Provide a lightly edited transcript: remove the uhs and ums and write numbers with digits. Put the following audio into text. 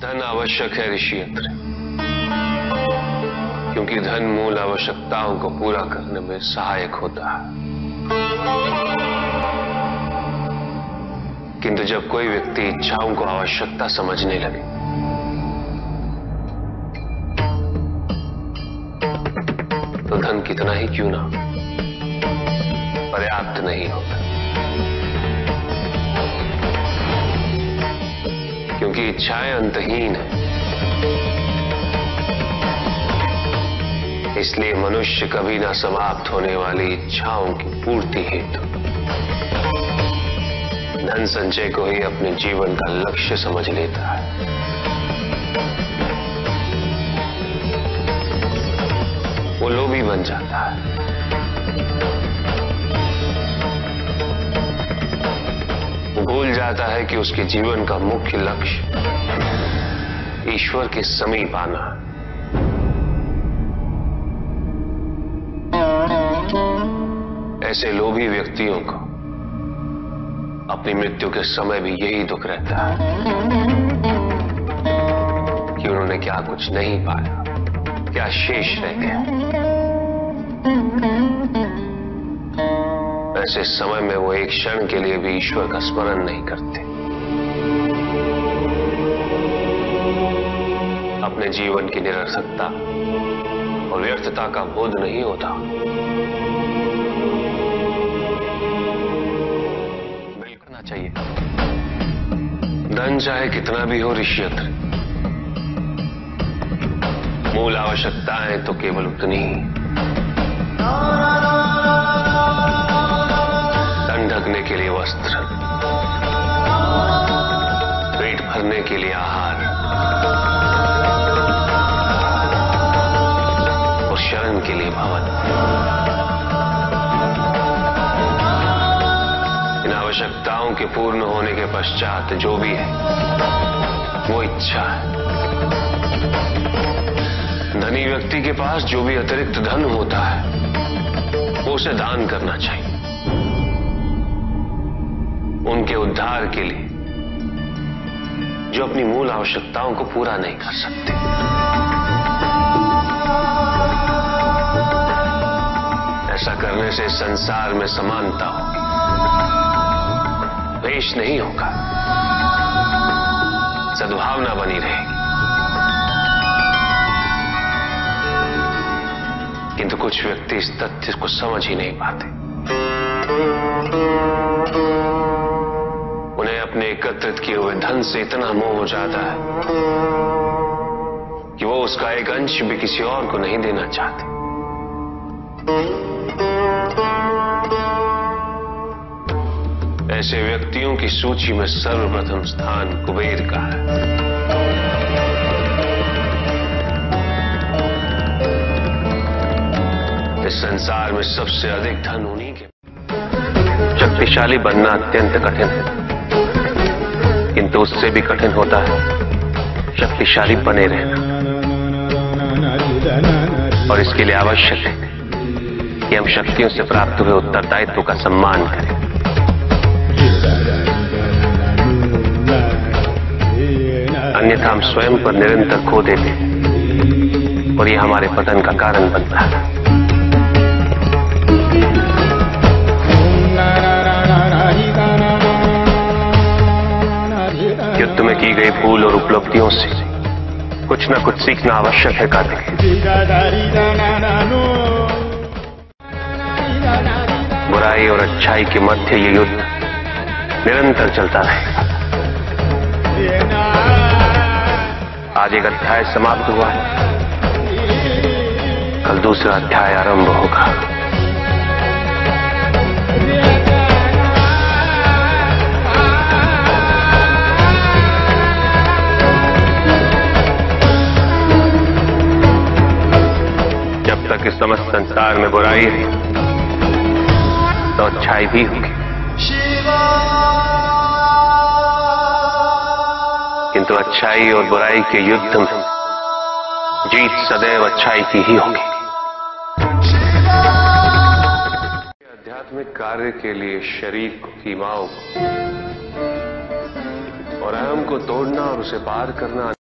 धन आवश्यक है ऋषियत्र, क्योंकि धन मूल आवश्यकताओं को पूरा करने में सहायक होता है। किंतु जब कोई व्यक्ति इच्छाओं को आवश्यकता समझने लगे तो धन कितना ही क्यों ना पर्याप्त नहीं होता, क्योंकि इच्छाएं अंतहीन है। इसलिए मनुष्य कभी ना समाप्त होने वाली इच्छाओं की पूर्ति हेतु धन संचय को ही अपने जीवन का लक्ष्य समझ लेता है। वो लोभी बन जाता है। वो भूल जाता है कि उसके जीवन का मुख्य लक्ष्य ईश्वर के समीप आना है। ऐसे लोभी व्यक्तियों को अपनी मृत्यु के समय भी यही दुख रहता है कि उन्होंने क्या कुछ नहीं पाया, क्या शेष रह गया। ऐसे समय में वो एक क्षण के लिए भी ईश्वर का स्मरण नहीं करते, अपने जीवन की निरर्थकता और व्यर्थता का बोध नहीं होता। चाहिए धन चाहे कितना भी हो ऋषियत्र, मूल आवश्यकताएं तो केवल उतनी ही। तन ढकने के लिए वस्त्र, पेट भरने के लिए आहार और शरण के लिए भवन। आवश्यकताओं के पूर्ण होने के पश्चात जो भी है वो इच्छा है। धनी व्यक्ति के पास जो भी अतिरिक्त धन होता है वो उसे दान करना चाहिए, उनके उद्धार के लिए जो अपनी मूल आवश्यकताओं को पूरा नहीं कर सकते। ऐसा करने से संसार में समानता होगी, द्वेष नहीं होगा, सद्भावना बनी रहेगी। किंतु कुछ व्यक्ति इस तथ्य को समझ ही नहीं पाते। उन्हें अपने एकत्रित किए हुए धन से इतना मोह हो जाता है कि वो उसका एक अंश भी किसी और को नहीं देना चाहते। ऐसे व्यक्तियों की सूची में सर्वप्रथम स्थान कुबेर का है। इस संसार में सबसे अधिक धन उन्हीं के। शक्तिशाली बनना अत्यंत कठिन है, किंतु उससे भी कठिन होता है शक्तिशाली बने रहना। और इसके लिए आवश्यक है कि हम शक्तियों से प्राप्त हुए उत्तरदायित्व का सम्मान करें। अन्यथा हम स्वयं पर निरंतर खो देते और ये हमारे पतन का कारण बनता है। युद्ध में की गई भूल और उपलब्धियों से कुछ न कुछ सीखना आवश्यक है कार्तिक। बुराई और अच्छाई के मध्य ये युद्ध निरंतर चलता रहेगा। आज एक अध्याय समाप्त हुआ है, कल दूसरा अध्याय आरंभ होगा। जब तक इस समस्त संसार में बुराई है तो अच्छाई भी होगी, किंतु अच्छाई और बुराई के युद्ध में जीत सदैव अच्छाई की ही होगी। आध्यात्मिक कार्य के लिए शरीर को, सीमाओं को और अहम को तोड़ना और उसे पार करना